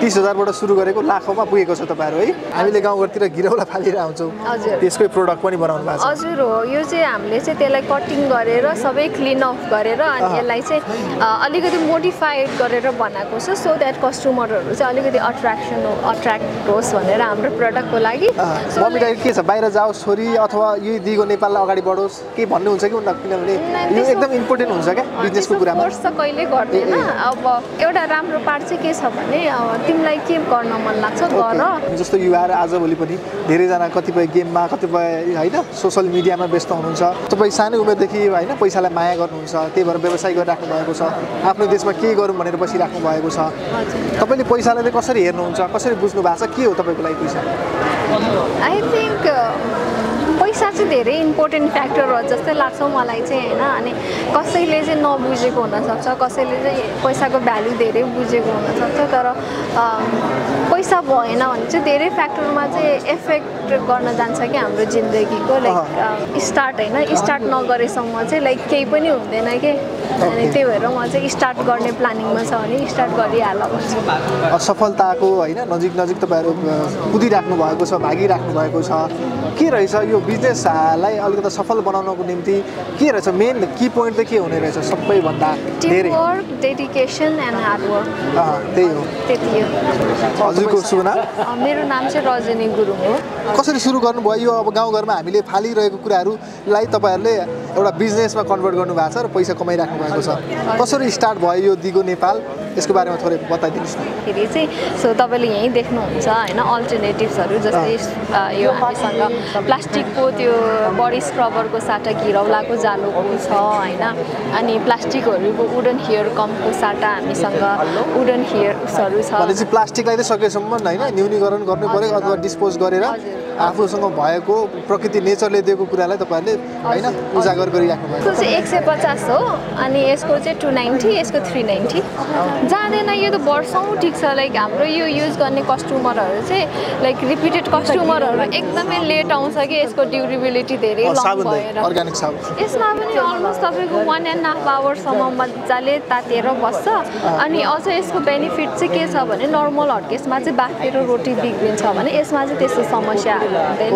30,000 बाट सुरु गरेको लाखौंमा पुगेको छ तपाईहरु है हामीले गाउँघरतिर गिरौला फालेर आउँछौं त्यसकै प्रोडक्ट पनि बनाउनु भएको छ हजुर हो यो चाहिँ हामीले चाहिँ त्यसलाई कटिङ गरेर सबै क्लिन अफ गरेर अनि यसलाई चाहिँ अलिकति मोडिफाइड गरेर बनाएको छ सो दैट कस्टमरहरु चाहिँ अलिकति अट्र्याक्ट होस् भनेर हाम्रो प्रोडक्टको लागि मम्मीलाई के छ बाहिर जाओस् छोरी अथवा यो दिगो नेपाललाई अगाडि बढोस् के भन्ने हुन्छ कि उनीहरु किनभने यो एकदम इम्पोर्टेन्ट हुन्छ के बिजनेसको कुरामा कोर्स त कहिले गर्दैन अब एउटा राम्रो पार्ट चाहिँ के छ भने तिमीलाई के गर्न मन लाग्छ गर जस्तो युवाहरु आजभोलि पनि धेरै जना कतिपय गेममा कतिपय हैन सोशल मिडियामा व्यस्त हुनुहुन्छ तपाई सानै उमेरदेखि हैन पैसालाई माया गर्नुहुन्छ त्यही भएर व्यवसाय गरिराख्नु भएको छ आफ्नो देशमा के गरौँ भनेर बसिराख्नु भएको छ तपाईले पैसालाई कसरी हेर्नुहुन्छ कसरी बुझ्नु भएको छ के हो तपाईको लागि पैसा आई थिंक पैसा चाहिँ धेरै इम्पोर्टेन्ट फ्याक्टर हो जस्तै लाग्छ मलाई चाहिँ हैन अनि कसैले चाहिँ नबुझेको हुन सक्छ कसैले चाहिँ पैसाको भ्यालु धेरै बुझेको हुन सक्छ तर पैसा भएन भने चाहिँ धेरै फ्याक्टरमा चाहिँ इफेक्ट गर्न जान्छ कि हाम्रो जिन्दगीको लाइक स्टार्ट हैन स्टार्ट नगरेसम्म चाहिँ लाइक केही पनि हुँदैन के अनि त्यही भएर म चाहिँ स्टार्ट गर्ने प्लानिङमा छ भने स्टार्ट गरिहाल भन्छु असफलताको हैन नजिक नजिक तपाईहरु कुदिराख्नु भएको छ भागिराख्नु भएको छ के रहेछ यो बिजनेसलाई अलिकति सफल बनाउनको निम्ति के रहेछ मेन की पोइन्ट चाहिँ के हुने रहेछ सबै भन्दा धेरै work dedication and hard work त्यही हो त्यति हो हजुरको शुभ नाम मेरो नाम चाहिँ रजनी गुरुङ हो कसरी सुरु गर्नुभयो यो अब गाउँघरमा हामीले फालिरहेको कुराहरूलाई तपाईहरुले एउटा बिजनेसमा कन्भर्ट गर्नु भएको छ र पैसा कमाइराख्नु भएको छ कसरी स्टार्ट भयो यो दिगो नेपाल यसको बारेमा थोरै बताइदिनुस् न फेरि चाहिँ सो तपाईले यही देख्नुहुन्छ हैन अल्टरनेटिभ्सहरु जस्तै यो हामीसँग प्लास्टिकको त्यो बडी स्क्रबरको साटा घिरौलाको जालोको छ हैन अनि प्लास्टिकहरुको वुडन हेयर कमको साटा हामीसँग वुडन हेयर्सहरु छ भनेपछि प्लास्टिकलाई चाहिँ सकेसम्म हैन न्यूनीकरण गर्नु पर्यो अथवा डिस्पोज गरेर आफूसँग भएको प्रकृति नेचरले दिएको कुरालाई तपाईहरुले हैन उजागर गरिराख्नु भएको छ 150 हो अनि यसको चाहिँ 290 यसको 390 जाँदैन यो त वर्षौं ठीक छ लाइक हाम्रो यो युज गर्ने कस्टमरहरु चाहिँ लाइक रिपिटेड कस्टमरहरु एकदमै लेट आउँछ कि यसको ड्युरेबिलिटी धेरै लङ भएर अर्गानिक साबुन यसमा पनि अलमोस्ट तपाईको 1.5 आवर सम्म मज्जाले तातेर बस्छ अनि अझ यसको बेनिफिट चाहिँ के छ भने नर्मल हटकेसमा चाहिँ बाफेर रोटी बिग्रिन्छ भने यसमा चाहिँ त्यस्तो समस्या हुँदैन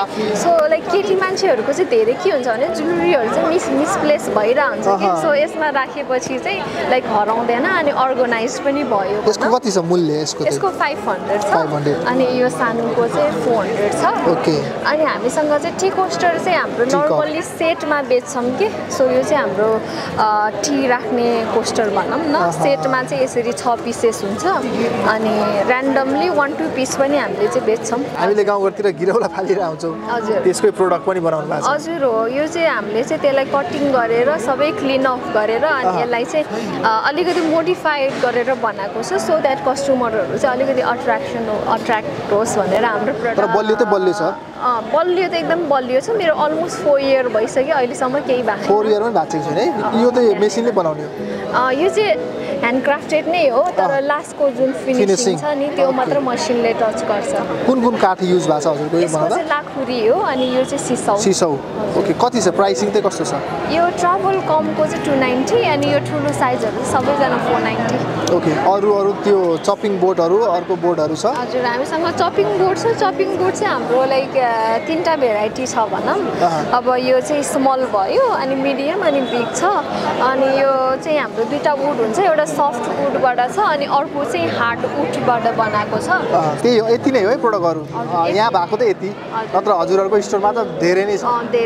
सो लाइक केटी मान्छेहरुको चाहिँ धेरै के हुन्छ भने ज्वेलरीहरु चाहिँ मिसप्लेस भइरहन्छ कि सो यसमा राखेपछि चाहिँ लाइक हराउँदैन अनि अर्गनाइज पनि भयो यसको कति छ मूल्य यसको 500 छ अनि यो सानोको चाहिँ 400 छ ओके अनि हामीसँग चाहिँ टी कोस्टर चाहिँ हाम्रो नर्मली सेटमा बेच्छौं के सो यो चाहिँ हाम्रो टी राख्ने कोस्टर भनौं न सेटमा चाहिँ यसरी 6 पिसेस हुन्छ अनि र्यान्डमली 1-2 पिस पनि हामीले चाहिँ बेच्छौं हामीले गाउँघरतिर गिरौला फालेर आउँछौं त्यसकै प्रोडक्ट पनि बनाउनु भएको छ हजुर हो यो चाहिँ हामीले चाहिँ त्यसलाई कटिङ गरेर सबै क्लिन अफ गरेर अनि यसलाई चाहिँ अलिकति मोडिफाइड गरेर बनाएको छ सो दैट कस्टमरहरु चाहिँ अलिकति अट्र्याक्ट होस् भनेर हाम्रो प्रोडक्ट तर बलियो त बलियो छ बलियो त एकदम बलियो छ मेरो अलमोस्ट 4 इयर भइसक्यो अहिलेसम्म केही भएको 4 इयर पनि भएको छैन है यो त मेसिनले बनाउने हो यो चाहिँ ह्यान्डक्राफ्टेड नै हो तर लास्टको जुन फिनिशिङ छ नि त्यो मात्र मसिनले टच गर्छ कुन कुन काठ युज भएको छ हजुरको यो बनाउँदा यसको चाहिँ लाखुरी हो अनि यो चाहिँ सिसौ ओके कति छ प्राइसिङ चाहिँ कस्तो छ यो ट्रबल कमको चाहिँ 290 अनि यो ठुलो साइजहरु सबैजना 490 ओके अरु त्यो चपिङ बोर्डहरु अर्को बोर्डहरु छ हजुर हामीसँग चपिङ बोर्ड छ चपिङ बोर्ड चाहिँ हाम्रो लाइक 3टा भेराइटी छ भनौं अब यो चाहिँ स्मल भयो अनि मिडियम अनि बिग छ अनि यो चाहिँ हाम्रो दुईटा वुड हुन्छ एउटा सफ्ट वुडबाट छ अनि अर्को चाहिँ हार्ड वुडबाट बनाएको छ त्यही हो यति नै हो है प्रोडक्टहरु यहाँ भएको त यति नत्र हजुरहरुको स्टोरमा त धेरै नै छ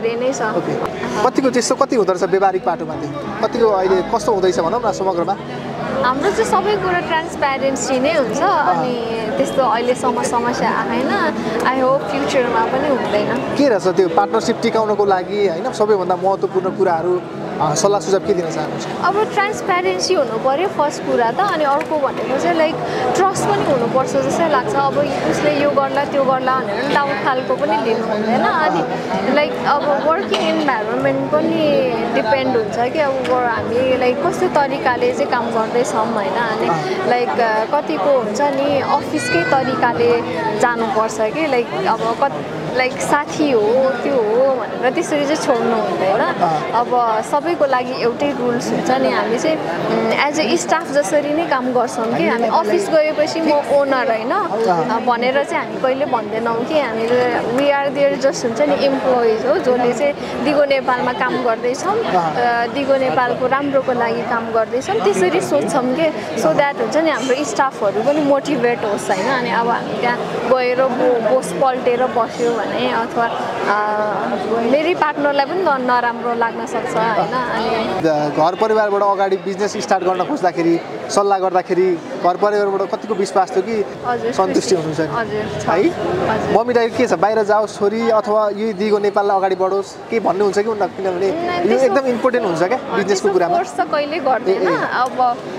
ओके कतिको त्यस्तो कति हुँदो रहेछ व्यावहारिक पाटोमा चाहिँ कतिको अहिले कस्तो हुँदैछ भनौं न समग्रमा हाम्रो चाहिँ सबै कुरा ट्रान्सप्यारेन्सी नै हुन्छ अनि त्यस्तो अहिलेसम्म समस्या आएन आई होप फ्युचरमा पनि हुँदैन के रहेछ त्यो पार्टनरशिप टिकाउनको लागि हैन सबैभन्दा महत्त्वपूर्ण कुराहरु सल्लाह सुझाव के दिन चाहनुहुन्छ अब ट्रान्सप्यारेन्सी हुनु पर्यो फर्स्ट कुरा त अनि अर्को भनेको चाहिँ लाइक ट्रस्ट पनि हुनुपर्छ जस्तै लाग्छ अब उसले यो गर्ला त्यो गर्ला भनेर डाउट खालको पनि लिनु हुँदैन अनि लाइक अब वर्किङ इन्भाइरोमेन्ट पनि डिपेन्ड हुन्छ कि अब हामी लाइक कस्तो तरिकाले चाहिँ काम गर्दैछौँ हैन अनि लाइक कतिको हुन्छ नि अफिसकै तरिकाले जानुपर्छ कि लाइक अब लाइक साथी हो त्यो हो भनेर त्यसरी चाहिँ छोड्नु हुँदैन अब सबैको लागि एउटै रुल्स हुन्छ नि हामी चाहिँ एज ए स्टाफ जसरी नै काम गर्छौँ कि हामी अफिस गएपछि म ओनर होइन भनेर चाहिँ हामी कहिले भन्दैनौँ कि हामी वी आर देयर जस्ट हुन्छ नि इम्प्लोइज हो जसले चाहिँ दिगो नेपालमा काम गर्दैछौँ दिगो नेपालको राम्रोको लागि काम गर्दैछौँ त्यसरी सोध्छौँ कि सो द्याट हुन्छ नि हाम्रो स्टाफहरू पनि मोटिभेट होस् होइन अनि अब हामी त्यहाँ गएर बोस पल्टेर बस्यो भने अथवा मेरै पार्टनरलाई पनि नराम्रो लाग्न सक्छ होइन अनि घर परिवारबाट अगाडि बिजनेस स्टार्ट गर्न खोज्दाखेरि सल्लाह गर्दाखेरि घर परिवारबाट कतिको विश्वास थियो कि सन्तुष्टि हुनुहुन्छ है मम्मी डैडी के छ बाहिर जाओस् छोरी अथवा यही दिगो नेपाललाई अगाडि बढोस् के भन्नुहुन्छ कि उनीहरू किनभने यो एकदम इम्पोर्टेन्ट हुन्छ क्या बिजनेसको कुरामा फोर्स त कहिले गर्दैन अब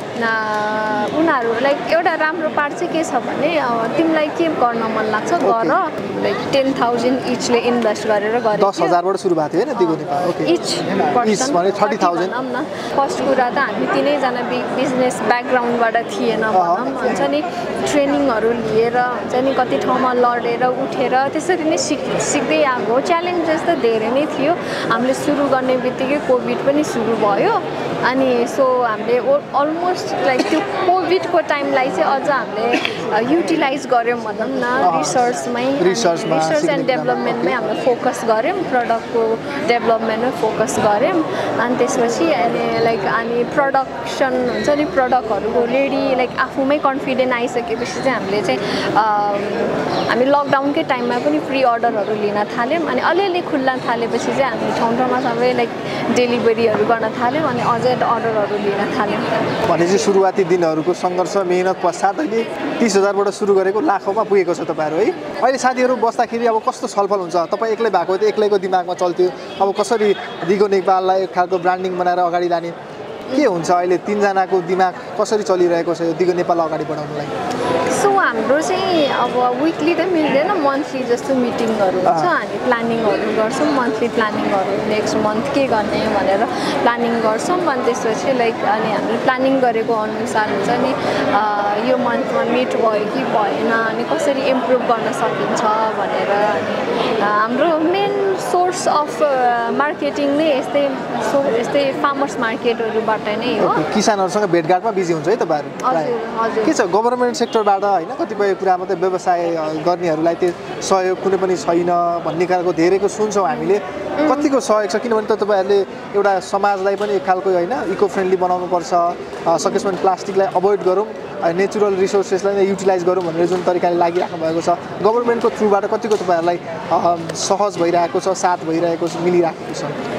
उनीहरू लाइक एउटा राम्रो पार्ट चाहिँ के छ भने तिमीलाई के गर्न मन लाग्छ गर लाइक 10,000 इचले इन्भेस्ट गरेर गरे 10,000बाट सुरु भएको थियो होइन दिगो Nepal okay each person 30,000 first कुरा त हामी तिनैजना बिजनेस ब्याकग्राउन्डबाट थिएन भनौँ हुन्छ नि ट्रेनिङहरू लिएर हुन्छ नि कति ठाउँमा लडेर उठेर त्यसरी नै सिक्दै आएको च्यालेन्जेस त धेरै नै थियो हामीले सुरु गर्ने बित्तिकै कोभिड पनि सुरु भयो अनि सो हामीले अलमोस्ट लाइक त्यो कोभिडको टाइमलाई चाहिँ अझ हामीले युटिलाइज गऱ्यौँ भनौँ न रिसर्च एन्ड डेभलपमेन्टमै हामीले फोकस गऱ्यौँ प्रडक्टको डेभलपमेन्टमै फोकस गऱ्यौँ अनि त्यसपछि अहिले लाइक हामी प्रडक्सन हुन्छ नि प्रडक्टहरूको रेडी लाइक आफूमै कन्फिडेन्ट आइसकेपछि चाहिँ हामीले चाहिँ हामी लकडाउनकै टाइममा पनि प्री अर्डरहरू लिन थाल्यौँ अनि अलिअलि खुल्न थालेपछि चाहिँ हामी ठाउँ ठाउँमा सबै लाइक डेलिभरीहरू गर्न थाल्यौँ अनि अझै अर्डरहरू लिन थाल्यौँ भनेपछि सुरुवाती दिनहरूको सङ्घर्ष मेहनत पश्चात अहिले 30,000बाट सुरु गरेको लाखौँमा पुगेको छ तपाईँहरू है अहिले साथीहरू बस्दाखेरि अब कस्तो छलफल हुन्छ तपाईँ एक्लै भएको थियो एक्लैको दिमागमा चल्थ्यो अब कसरी दिगो नेपाललाई एक खालको ब्रान्डिङ बनाएर अगाडि लाने के हुन्छ अहिले तिनजनाको दिमाग कसरी चलिरहेको छ यो दिगो नेपाल अगाडि बढाउनलाई सो हाम्रो चाहिँ अब विकली त मिल्दैन मन्थली जस्तो मिटिङहरू हुन्छ हामी प्लानिङहरू गर्छौँ मन्थली प्लानिङहरू नेक्स्ट मन्थ के गर्ने भनेर प्लानिङ गर्छौँ अनि त्यसपछि लाइक अनि हामीले प्लानिङ गरेको अनुसार हुन्छ नि यो मन्थमा मिट भयो कि भएन अनि कसरी इम्प्रुभ गर्न सकिन्छ भनेर अनि हाम्रो मेन सोर्स अफ मार्केटिङ नै यस्तै फार्मर्स मार्केटहरूबाट नै हो किसानहरूसँग भेटघाटमा बिजी हुन्छ है तपाईँहरू के छ गभर्मेन्ट सेक्टरबाट होइन कतिपय कुरा मात्रै व्यवसाय गर्नेहरूलाई त्यो सहयोग कुनै पनि छैन भन्ने खालको धेरैको सुन्छौँ हामीले कतिको सहयोग छ किनभने त तपाईँहरूले एउटा समाजलाई पनि एक खालको होइन इको फ्रेन्डली बनाउनुपर्छ सकेसम्म प्लास्टिकलाई अभोइड गरौँ नेचुरल रिसोर्सेसलाई नै युटिलाइज गरौँ भनेर जुन तरिकाले लागिराख्नु भएको छ गभर्मेन्टको थ्रुबाट कतिको तपाईँहरूलाई सहज भइरहेको छ साथ भइरहेको छ मिलिरहेको छ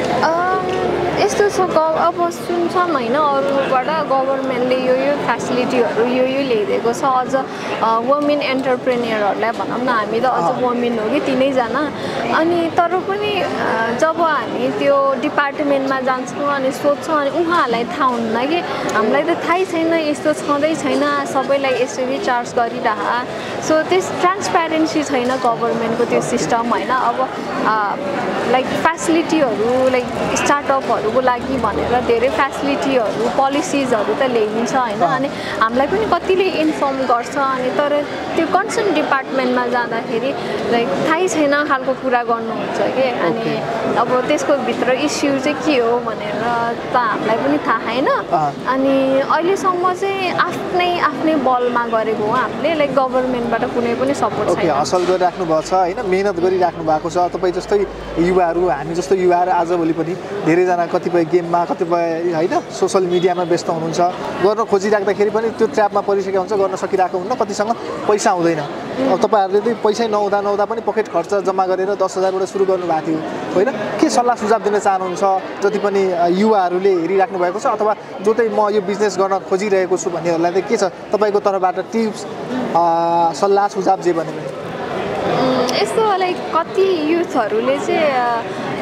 यस्तो छ अब सुन्छौँ होइन अरूबाट गभर्मेन्टले यो फेसिलिटीहरू यो ल्याइदिएको छ अझ वुमेन एन्टरप्रेनियरहरूलाई भनौँ न हामी त अझ वुमेन हो कि तिनैजना अनि तर पनि जब हामी त्यो डिपार्टमेन्टमा जान्छौँ अनि सोध्छौँ अनि उहाँहरूलाई थाहा हुन्न कि हामीलाई त थाहै छैन यस्तो छँदै छैन सबैलाई यसरी चार्ज गरिरह सो त्यस ट्रान्सप्यारेन्सी छैन गभर्मेन्टको त्यो सिस्टम होइन अब लाइक फेसिलिटीहरू लाइक स्टार्टअपहरूको लागि भनेर धेरै फेसिलिटीहरू पोलिसिजहरू त ल्याइदिन्छ होइन अनि हामीलाई पनि कतिले इन्फर्म गर्छ अनि तर त्यो कन्सर्न डिपार्टमेन्टमा जाँदाखेरि लाइक थाहै छैन खालको कुरा गर्नुहुन्छ कि अनि अब त्यसको भित्र इस्यु चाहिँ के हो भनेर त हामीलाई पनि थाहा छैन अनि अहिलेसम्म चाहिँ आफ्नै बलमा गरेको हो हामीले लाइक गभर्मेन्टबाट कुनै पनि सपोर्ट छैन हासिल गरिराख्नु भएको छ होइन मेहनत गरिराख्नु भएको छ तपाईँ जस्तै युवाहरू हामी जस्तो युवाहरू आजभोलि पनि धेरैजना कतिपय गेममा कतिपय होइन सोसल मिडियामा व्यस्त हुनुहुन्छ गर्न खोजिराख्दाखेरि पनि त्यो ट्र्यापमा परिसकेको हुन्छ गर्न सकिरहेको हुन्न कतिसँग पैसा हुँदैन अब तपाईँहरूले चाहिँ पैसै नहुँदा पनि पकेट खर्च जम्मा गरेर 10,000बाट सुरु गर्नुभएको थियो होइन के सल्लाह सुझाव दिन चाहनुहुन्छ जति पनि युवाहरूले हेरिराख्नु भएको छ अथवा जो चाहिँ म यो बिजनेस गर्न खोजिरहेको छु भन्नेहरूलाई चाहिँ के छ तपाईँको तर्फबाट टिप्स सल्लाह सुझाव जे भने यस्तो लाइक कति युथहरूले चाहिँ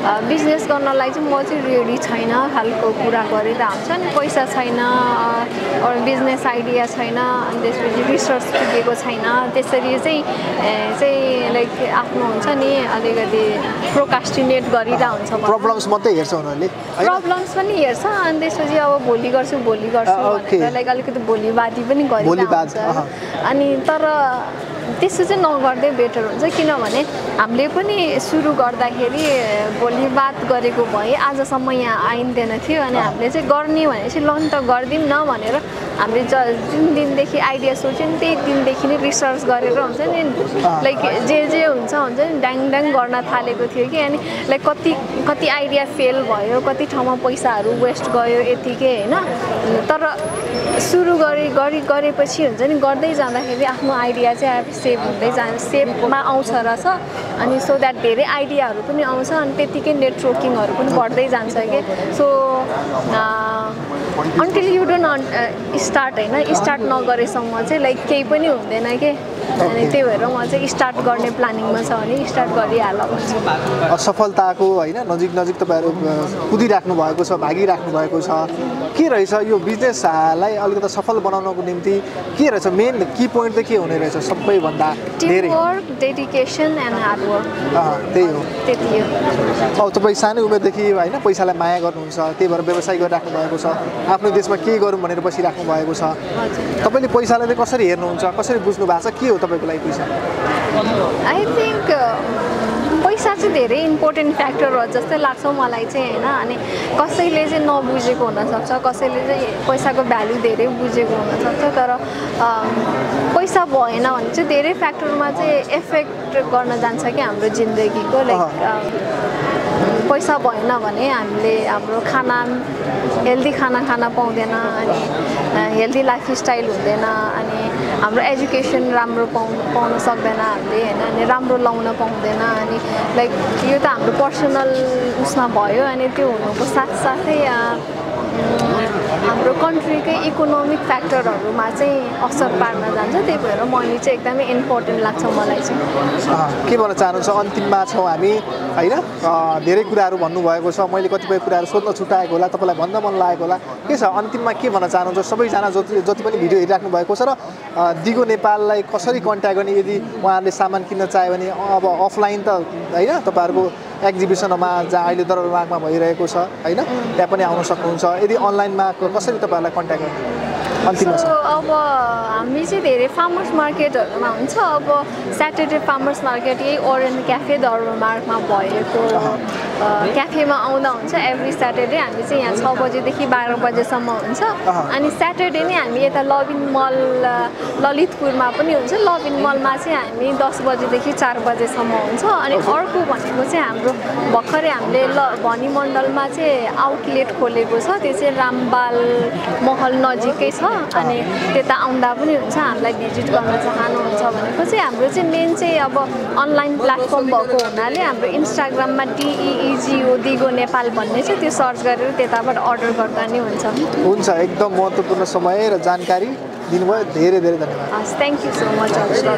बिजनेस गर्नलाई चाहिँ म चाहिँ रेडी छैन खालको कुरा गरेर हुन्छ नि पैसा छैन बिजनेस आइडिया छैन अनि त्यसपछि रिसर्च पुगेको छैन त्यसरी चाहिँ लाइक आफ्नो हुन्छ नि अलिकति प्रोकास्टिनेट गरिरहेको हुन्छ प्रब्लम्स मात्रै हेर्छ उनीहरूले प्रब्लम्स पनि हेर्छ अनि त्यसपछि अब भोलि गर्छु भनेर लाइक अलिकति भोलिवादी पनि गरिरहेको हुन्छ अनि तर त्यसो चाहिँ नगर्दै बेटर हुन्छ किनभने हामीले पनि सुरु गर्दाखेरि भोलि बात गरेको भए आजसम्म यहाँ आइन्दैन थियो अनि हामीले चाहिँ गर्ने भनेपछि लन त गरिदिउँ न भनेर हामीले जुन दिनदेखि आइडिया सोच्यौँ नि त्यही दिनदेखि नै रिसर्च गरेर हुन्छ नि लाइक जे हुन्छ नि ड्याङ गर्न थालेको थियो कि अनि लाइक कति आइडिया फेल भयो कति ठाउँमा पैसाहरू वेस्ट गयो यतिकै होइन तर सुरु गरेपछि हुन्छ नि गर्दै जाँदाखेरि आफ्नो आइडिया चाहिँ सेभ हुँदै सेभमा आउँछ रहेछ अनि सो द्याट धेरै आइडियाहरू पनि आउँछ अनि त्यतिकै नेटवर्किङहरू पनि बढ्दै जान्छ कि so until you don't start होइन स्टार्ट नगरेसम्म चाहिँ लाइक केही पनि हुँदैन कि अनि त्यही भएर म चाहिँ स्टार्ट गर्ने प्लानिङमा छ भने स्टार्ट गरिहाल भन्छु सफलताको होइन नजिक तपाईँहरू कुदिराख्नु भएको छ भागिराख्नु भएको छ के रहेछ यो बिजनेसलाई अलिकति सफल बनाउनको निम्ति के रहेछ मेन की पोइन्ट चाहिँ के हुने रहेछ सबैभन्दा धेरै टिमवर्क डेडिकेसन एन्ड हार्डवर्क त्यही हो त्यति हो अब तपाईँ सानै उमेरदेखि होइन पैसालाई माया गर्नुहुन्छ त्यही भएर व्यवसाय गरिराख्नु भएको छ आफ्नो देशमा के गरौँ भनेर बसिराख्नु भएको छ तपाईँले पैसालाई चाहिँ कसरी हेर्नुहुन्छ कसरी बुझ्नु भएको छ के हो तपाईँको लागि पैसा आई थिङ्क पैसा चाहिँ धेरै इम्पोर्टेन्ट फ्याक्टर हो जस्तै लाग्छ मलाई चाहिँ होइन अनि कसैले चाहिँ नबुझेको हुनसक्छ कसैले चाहिँ पैसाको भ्यालु धेरै बुझेको हुनसक्छ तर पैसा भएन भने चाहिँ धेरै फ्याक्टरमा चाहिँ एफेक्ट गर्न जान्छ कि हाम्रो जिन्दगीको लाइक पैसा भएन भने हामीले हाम्रो हेल्दी खाना खान पाउँदैन अनि हेल्दी लाइफस्टाइल हुँदैन अनि हाम्रो एजुकेसन राम्रो पाउन सक्दैन हामीले होइन अनि राम्रो लाउन पाउँदैन अनि लाइक यो त हाम्रो पर्सनल उसमा भयो अनि त्यो हुनुको साथसाथै हाम्रो कन्ट्रीकै इकोनोमिक फ्याक्टरहरूमा चाहिँ असर पार्न जान्छ त्यही भएर मनी चाहिँ एकदमै इम्पोर्टेन्ट लाग्छ मलाई चाहिँ के भन्न चाहनुहुन्छ अन्तिममा छौँ हामी होइन धेरै कुराहरू भन्नुभएको छ मैले कतिपय कुराहरू सोध्न छुट्याएको होला तपाईँलाई भन्न मन लागेको होला के छ अन्तिममा के भन्न चाहनुहुन्छ सबैजना जति पनि भिडियो हेरिराख्नु भएको छ र दिगो नेपाललाई कसरी कन्ट्याक्ट गर्ने यदि उहाँहरूले सामान किन्न चाह्यो भने अब अफलाइन त होइन तपाईँहरूको एक्जिबिसनमा जहाँ अहिले दरबारबागमा भइरहेको छ होइन त्यहाँ पनि आउन सक्नुहुन्छ यदि अनलाइनमा कसरी तपाईँहरूलाई कन्ट्याक्ट गर्ने अन्तिममा अब हामी चाहिँ धेरै फार्मर्स मार्केटहरूमा हुन्छ अब स्याटरडे फार्मर्स मार्केट यही ओरेन्ज क्याफे दरबारबागमा भएको क्याफेमा आउँदा हुन्छ एभ्री स्याटरडे हामी चाहिँ यहाँ 6 बजेदेखि 12 बजेसम्म हुन्छ अनि स्याटरडे नै हामी यता लभिन मल ललितपुरमा पनि हुन्छ लभिन मलमा चाहिँ हामी 10 बजेदेखि 4 बजेसम्म हुन्छ अनि अर्को भनेको चाहिँ हाम्रो भर्खरै हामीले भनी मण्डलमा चाहिँ आउटलेट खोलेको छ त्यो चाहिँ रामबाल महल नजिकै छ अनि त्यता आउँदा पनि हुन्छ हामीलाई भिजिट गर्न चाहनुहुन्छ भनेको चाहिँ हाम्रो चाहिँ मेन चाहिँ अब अनलाइन प्लेटफर्म भएको हुनाले हाम्रो इन्स्टाग्राममा DEEGO दिगो नेपाल भन्ने चाहिँ त्यो सर्च गरेर त्यताबाट अर्डर गर्दा नि हुन्छ एकदम महत्त्वपूर्ण समय र जानकारी दिनुभयो धेरै धेरै धन्यवाद थ्याङ्क यू सो मच